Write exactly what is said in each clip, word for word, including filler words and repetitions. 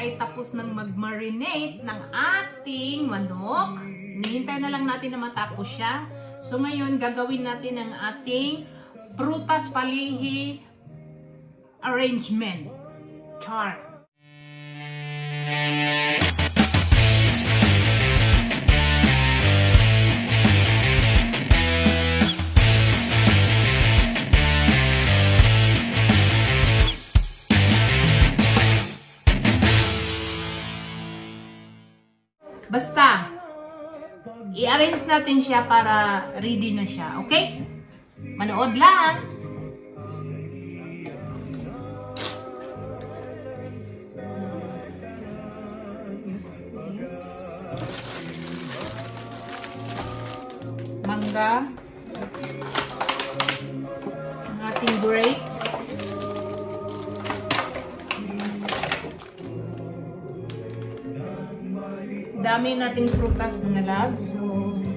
ay tapos nang mag-marinate ng ating manok. Nihintay na lang natin na matapos siya. So ngayon, gagawin natin ang ating prutas palihi arrangement. Char. Basta, i-arrange natin siya para ready na siya. Okay? Manood lang! Yes. Mangga. Ang ating grapes. Dami nating prutas mga labs. So,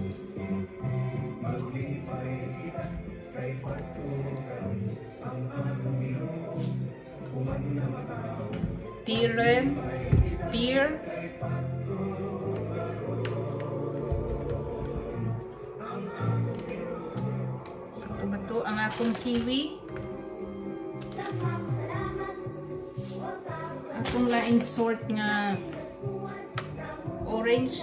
pear, pear, so ito ba ito ang akong kiwi, akong laing sort nga orange,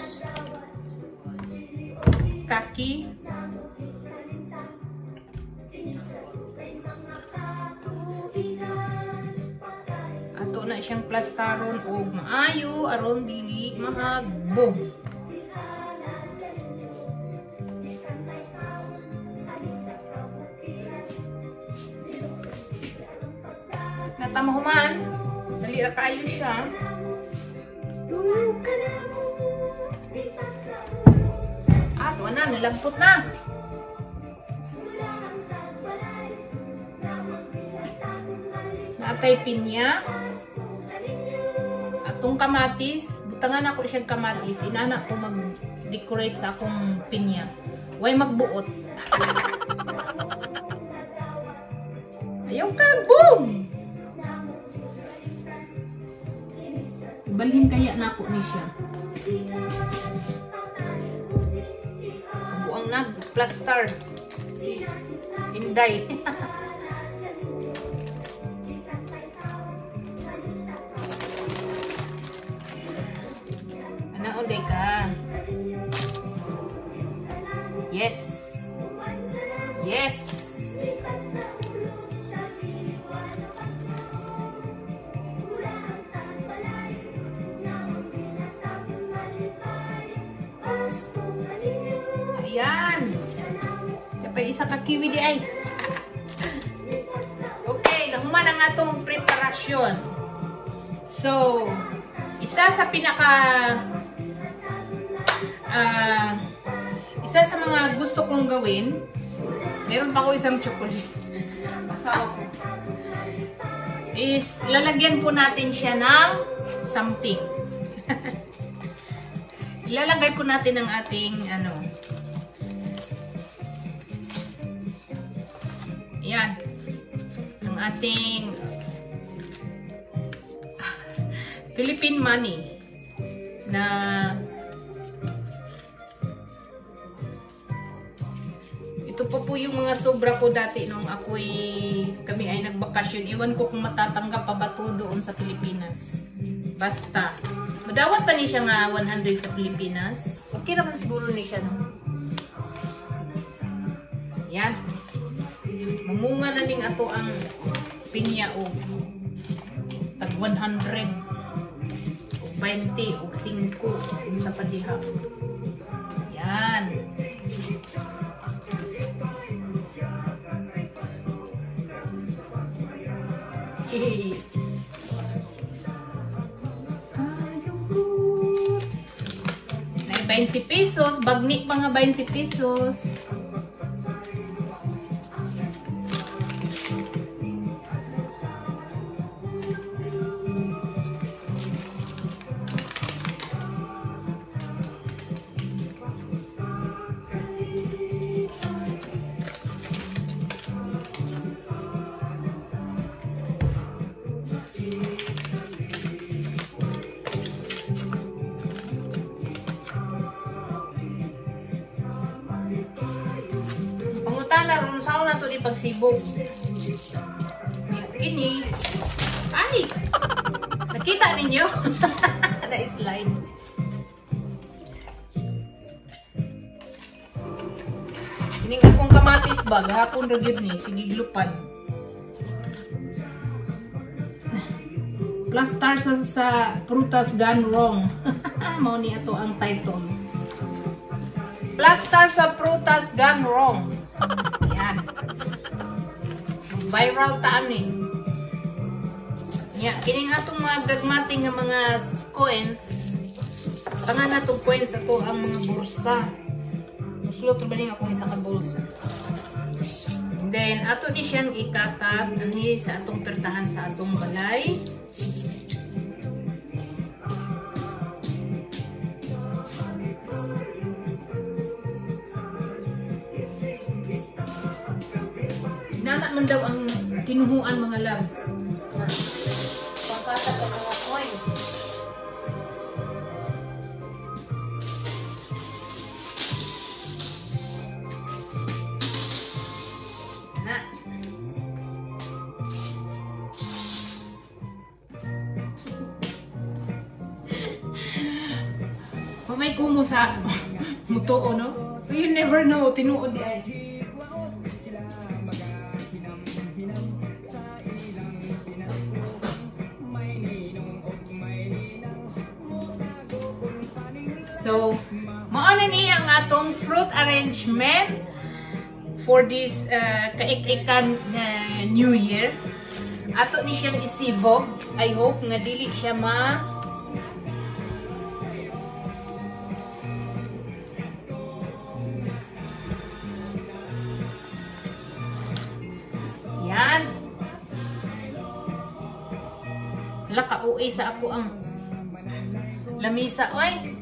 kaki, ato na siyang plastaron o maayo aron dili mahagbo. Natamahuman, dali ra kayo siya. Ah, tuwa na, nilagpot na. Naatay pinya. Atong kamatis. Butangan ako siyang kamatis. Inana ko mag-decorate sa akong pinya. Way magbuot. Ayaw ka, boom! Ibalhin kaya na ako ni siya. Kabuang nag-plaster si Inday. Ano ulit ka? Yes. Yes. Ayan. Dapat isa ka kiwi di ay. Okay, nahuman ang atong preparasyon. So, isa sa pinaka uh, isa sa mga gusto kong gawin, meron pa ako isang chocolate. Masaw ko. Is, lalagyan po natin siya ng something. Ilalagay po natin ang ating ano. Yan. Ang ating Philippine money na ito pa po yung mga sobra ko dati nung ako'y kami ay nagbakasyon. Iwan ko kung matatanggap pa ba ito doon sa Pilipinas. Basta. Madawat pa ni siya nga one hundred sa Pilipinas. Okay naman siguro ni siya, no? Yan. Mamunga na ning ato ang pinya o tag one hundred o twenty o five sa padiha. Yan. Hehehe. twenty pesos, bagnik pa nga twenty pesos. pagsibog. Ini, ay! Nakita ninyo? Na-slide. Ining akong kamatis ba, gahapon ragib ni, sige glupad. Plastar sa, sa prutas gone wrong. Mao ni ato ang title. Plastar sa prutas gone wrong. Yan. Viral ta ani. Ya, kining atong mga gagmating nga mga coins. Tangan na to coins ato ang mga bursa. Musulot ba ning akong isa ka bulsa. And then ato ni siyang ikatag ani sa atong pertahan sa atong balay. Nana man daw ang kinuhuan mga loves. Pagkatag ang mga coins. Na. May kumo sa mutuo, no? So you never know, tinuod di ay. So, mauna ni ang atong fruit arrangement for this uh, kaik-ikan uh, New Year. Ato ni siyang isivog. I hope nga dili siya ma yan. Laka uwi sa ako ang lamisa. Oy!